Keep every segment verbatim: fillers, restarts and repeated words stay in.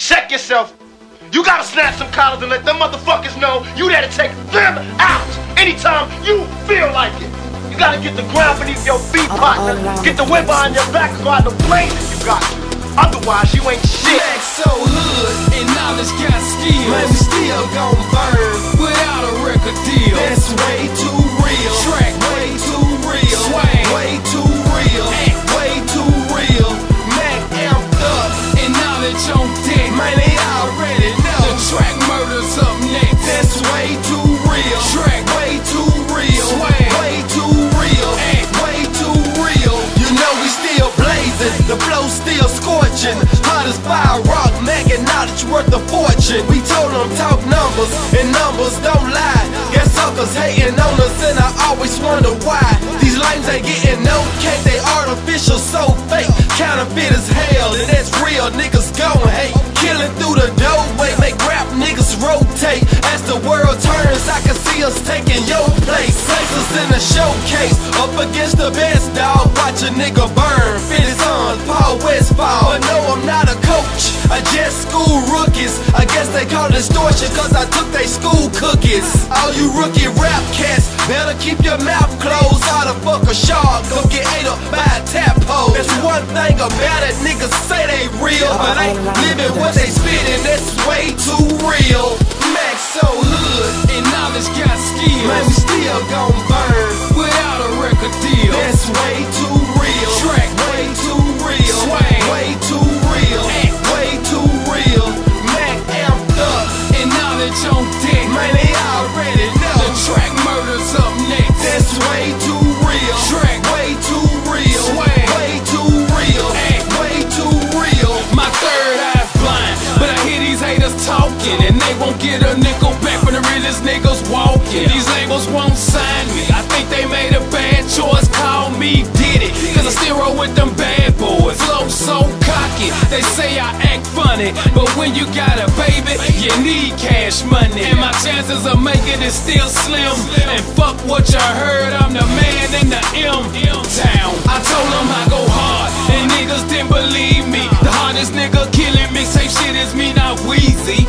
check yourself. You gotta snap some collars and let them motherfuckers know you there to take them out anytime you feel like it. You gotta get the ground beneath your feet, partner. Get the wind behind your back, go out the plane if you got to. Otherwise, you ain't shit. Mac so hood and knowledge got skills. Man, we still gon' burn without a record deal. That's way too real. Track way too real. Swag way too real. Act way too real. Mac amped up and knowledge on deck. Man, they already know the track murders up next. That's way too real. Track way too real. Swag way too real. Act way too real. You know we still blazing. The flow still scorching. Hot as fire rock. Mac and knowledge worth a fortune. We told them talk numbers and numbers don't lie. Guess suckers hating on us and I always wonder why. These lames ain't getting no cake. They artificial so fake. Counterfeit as hell and that's real. Niggas gon' hate. Killing through the doorway. Make rap niggas rotate. As the world turns I can see us taking your place. Place us in a showcase. Up against the best dog. Watch a nigga burn. Fit his sons Paul Westfall. But no, I'm not a coach. I just school rookies. I guess they call it extortion cause I took they school cookies. All you rookie rap cats better keep your mouth closed. How the fuck a shark go get ate up by a tadpole? There's one thing about it, niggas say they real, but ain't living what they spitting. That's way too real. Mac so hood and knowledge got skills. Man, we still gon' burn without a record deal. That's way too real. Track way too real. Swag way too real. Act way too real. Mac amped up and knowledge on deck. Man, they already know the track murders up next. That's way too real. Track way too real. Swag way too real. Act way too real. My third eye's blind, but I hear these haters talking, and they won't get a nickel back from the realest niggas walking. These labels won't sign me. I think they made a bad choice. Call me Diddy, cause I still roll with them bad boys. Flow so cocky, they say I act funny, but when you got a baby, you need cash money. And my chances of making it still slim. And fuck what you heard, I'm the man in the M town. I told them I go hard, and niggas didn't believe me. The hardest nigga killing mixtape shit is me, not Weezy.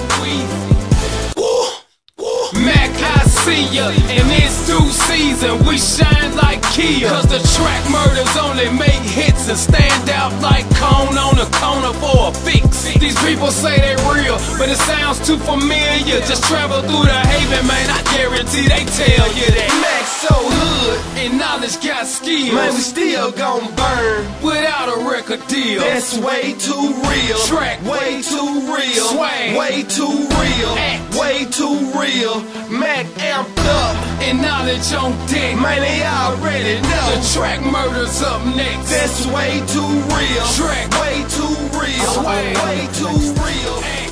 Mac, I see ya, and it's due season. We shine like Kia, cause the track murders only make hits and stand out like cone on a corner for a fix. These people say they real, but it sounds too familiar. Just travel through the haven, man, I guarantee they tell you that Mac so hood and knowledge got skills. Man, we still gon' burn without a record deal. That's way too real. Track way too real. Swag way too real. Act way too real. Mac amped up and knowledge on deck. Man, they already know the track murders up next. That's way too real. Track way too real. Swag way too real.